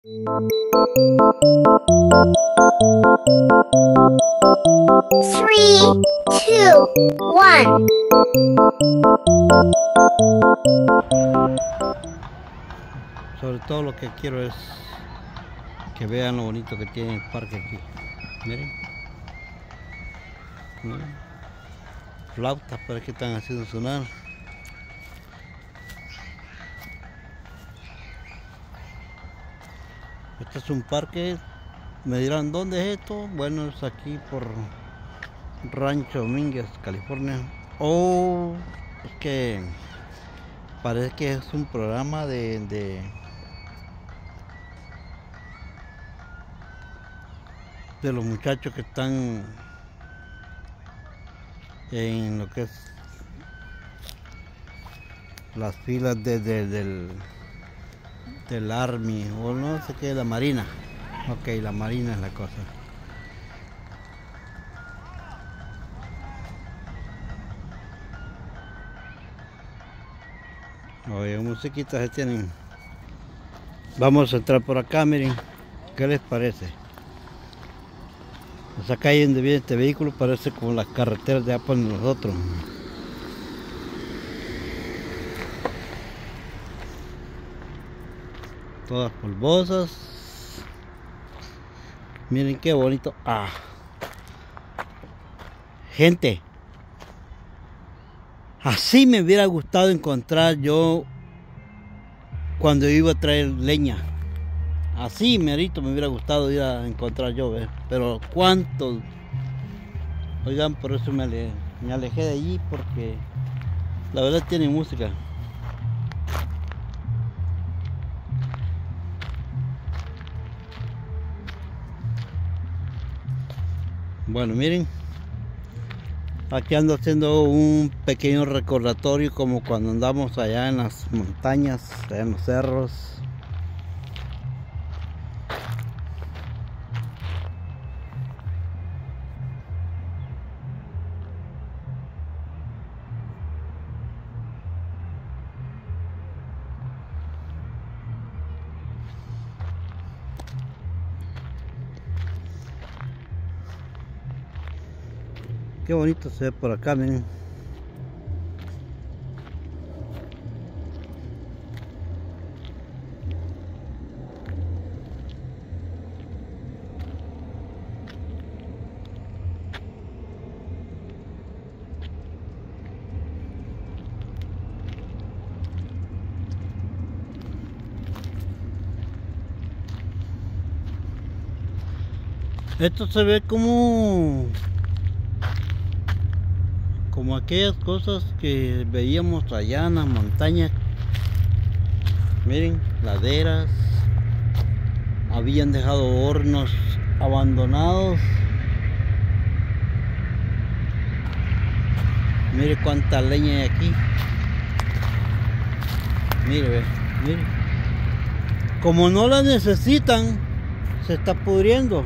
Three, two, one. Sobre todo lo que quiero es que vean lo bonito que tiene el parque aquí. Miren. Miren. Flautas para que están haciendo sonar. Este es un parque. Me dirán, ¿dónde es esto? Bueno, es aquí por Rancho Domínguez, California. Oh, es que parece que es un programa de los muchachos que están en lo que es las filas del Army o no sé qué, la Marina. Ok, la Marina es la cosa. Oye, musiquitas se tienen. Vamos a entrar por acá, miren. ¿Qué les parece? Esa calle donde viene este vehículo parece como las carreteras de Apple nosotros. Todas polvosas. Miren qué bonito. Ah. Gente. Así me hubiera gustado encontrar yo cuando iba a traer leña. Así merito me hubiera gustado ir a encontrar yo, ¿ves? Pero cuánto. Oigan, por eso me alejé de allí, porque la verdad tiene música. Bueno, miren, aquí ando haciendo un pequeño recordatorio como cuando andamos allá en las montañas, allá en los cerros. Qué bonito se ve por acá, miren. Esto se ve como aquellas cosas que veíamos allá en las montañas. Miren, laderas. Habían dejado hornos abandonados. Mire cuánta leña hay aquí. Mire, mire. Como no la necesitan, se está pudriendo.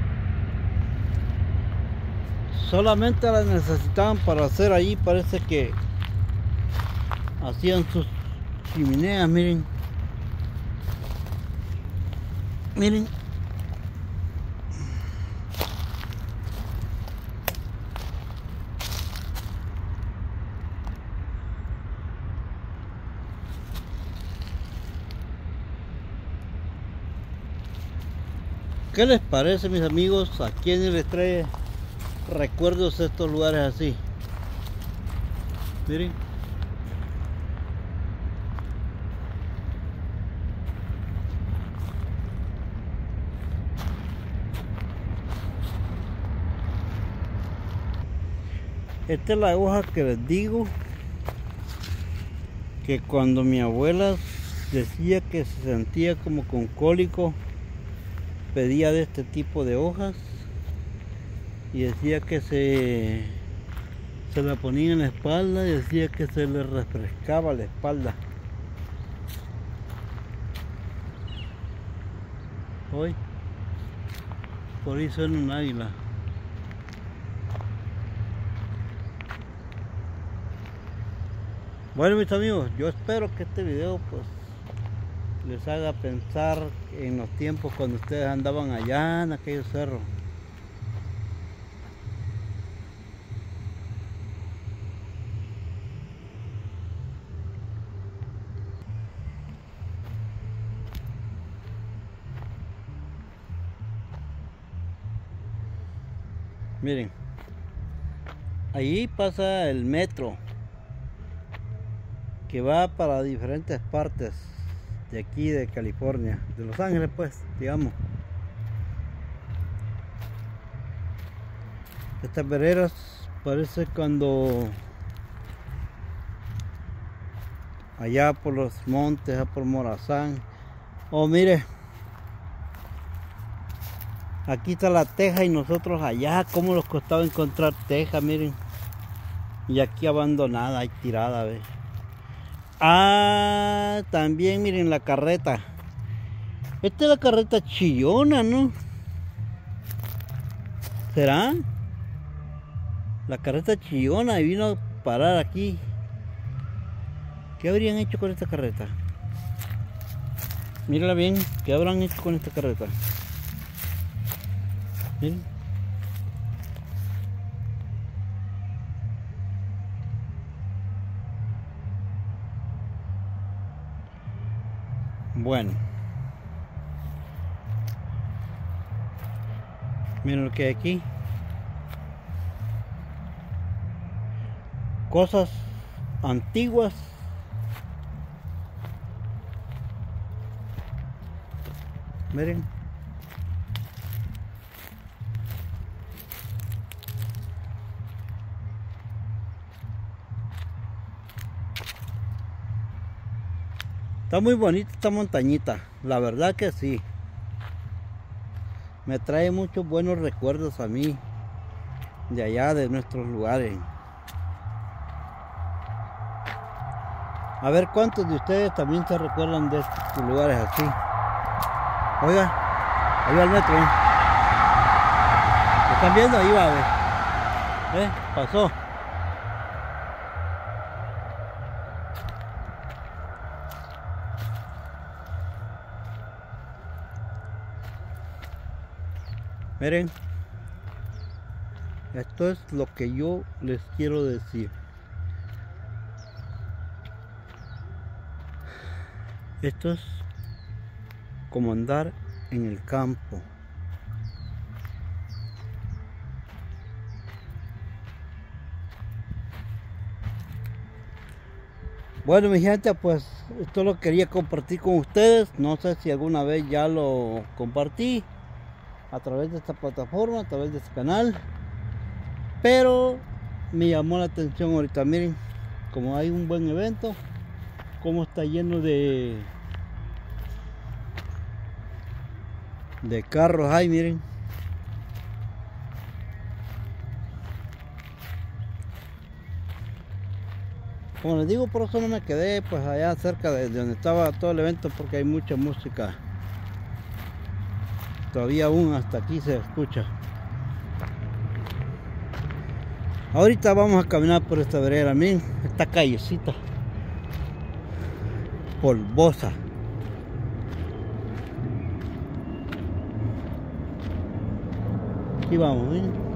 Solamente la necesitaban para hacer ahí, parece que hacían sus chimeneas, miren. Miren. ¿Qué les parece, mis amigos? ¿A quiénes les trae recuerdos estos lugares así? Miren. Esta es la hoja que les digo que cuando mi abuela decía que se sentía como con cólico, pedía de este tipo de hojas y decía que se la ponía en la espalda y decía que se le refrescaba la espalda. Hoy por ahí suena un águila. Bueno, mis amigos, yo espero que este video pues les haga pensar en los tiempos cuando ustedes andaban allá en aquellos cerros. Miren, allí pasa el metro que va para diferentes partes de aquí de California, de Los Ángeles pues, digamos. Estas veredas parece cuando allá por los montes, allá por Morazán. Oh, mire, aquí está la teja y nosotros allá, cómo nos costaba encontrar teja, miren. Y aquí abandonada, ahí tirada, ¿ves? Ah, también miren la carreta. Esta es la carreta chillona, ¿no? ¿Será? La carreta chillona y vino a parar aquí. ¿Qué habrían hecho con esta carreta? Mírala bien, ¿qué habrán hecho con esta carreta? Miren. Bueno, miren lo que hay aquí. Cosas antiguas. Miren. Está muy bonita esta montañita, la verdad que sí. Me trae muchos buenos recuerdos a mí, de allá, de nuestros lugares. A ver cuántos de ustedes también se recuerdan de estos lugares así. Oiga, ahí va el metro. ¿Lo están viendo? Ahí va, ¿ves? Pasó. Miren, esto es lo que yo les quiero decir. Esto es como andar en el campo. Bueno, mi gente, pues esto lo quería compartir con ustedes. No sé si alguna vez ya lo compartí a través de esta plataforma, a través de este canal, pero me llamó la atención ahorita. Miren, como hay un buen evento, como está lleno de carros ahí, miren. Como les digo, por eso no me quedé pues allá cerca de donde estaba todo el evento, porque hay mucha música. Todavía aún hasta aquí se escucha. Ahorita vamos a caminar por esta vereda, miren, esta callecita polvosa. Aquí vamos, miren.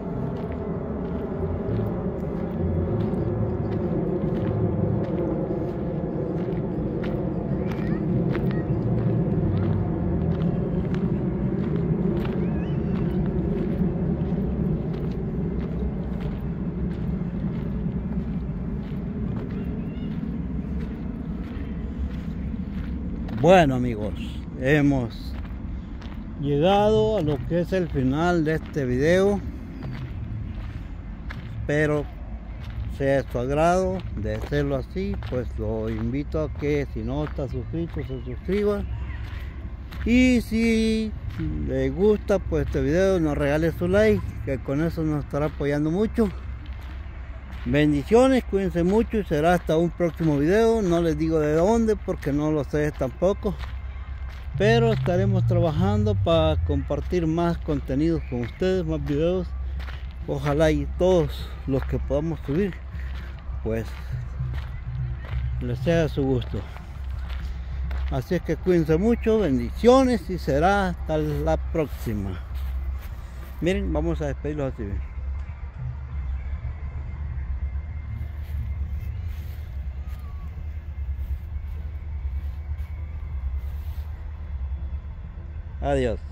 Bueno, amigos, hemos llegado a lo que es el final de este video. Espero sea de su agrado. De hacerlo así, pues lo invito a que, si no está suscrito, se suscriba. Y si le gusta pues este video, nos regale su like, que con eso nos estará apoyando mucho. Bendiciones, cuídense mucho y será hasta un próximo video. No les digo de dónde porque no lo sé tampoco, pero estaremos trabajando para compartir más contenidos con ustedes, más videos. Ojalá y todos los que podamos subir pues les sea de su gusto. Así es que cuídense mucho, bendiciones y será hasta la próxima. Miren, vamos a despedirlos así. Adiós.